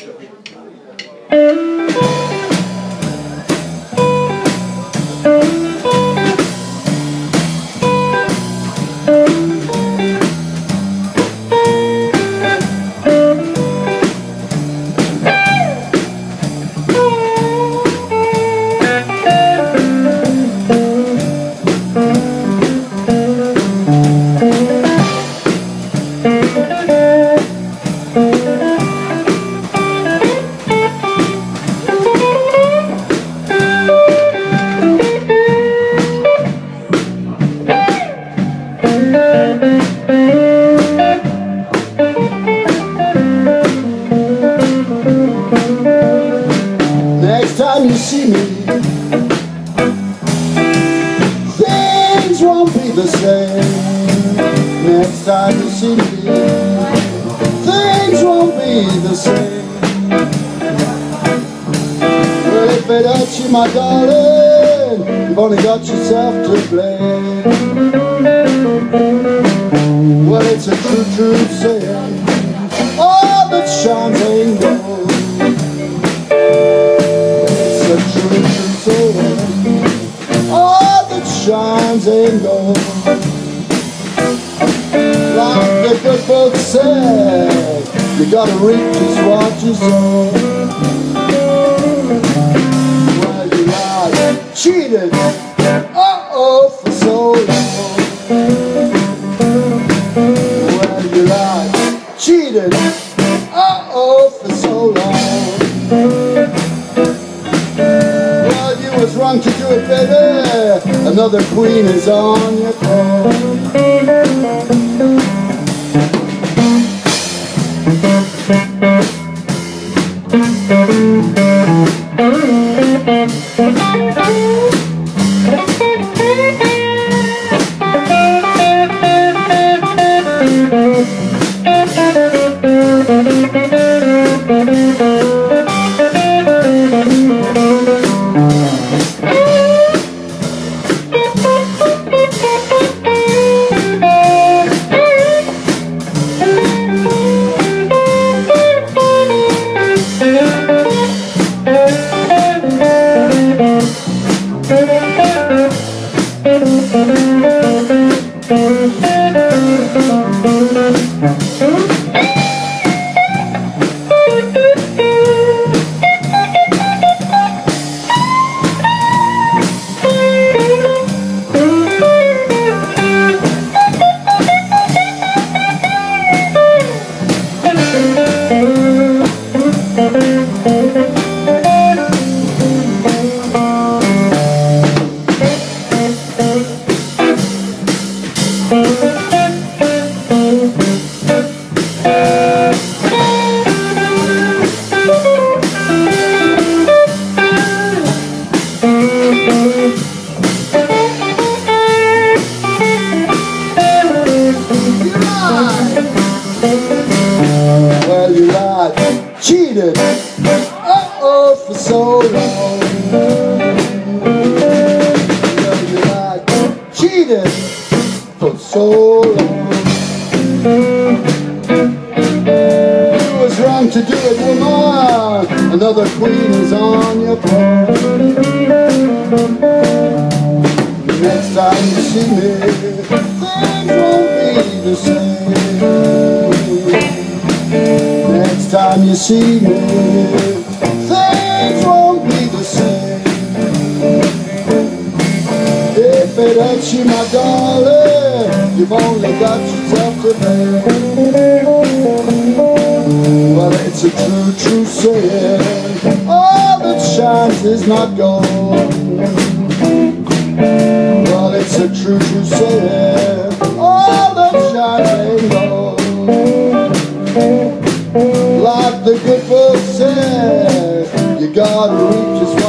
Next time you see me, things won't be the same. Next time you see me, things won't be the same. Well, if it hurts you, my darling, you've only got yourself to blame. Well, it's a true, true saying, all that shines ain't gold. It's a true, true saying, all that shines ain't gold. Like the good book said, you gotta reap just what you sow. Well, you lied, cheated, uh-oh, for so long. Well, you lied, cheated, uh-oh, for so long. Well, you was wrong to do it, baby. Another queen is on your throne. Well, you lied, cheated, uh-oh, for so long. Well, you lied, cheated, for so long. You was wrong to do it, woman. Another queen is on your throne. Next time you see me, things won't be the same. Next time you see me, things won't be the same. If it hurts you, my darling, you've only got yourself to blame. Well, it's a true, true saying, all that shines is not gold. Well, it's a true, true saying, all that shines ain't gold. Like the good book says, you gotta reap just what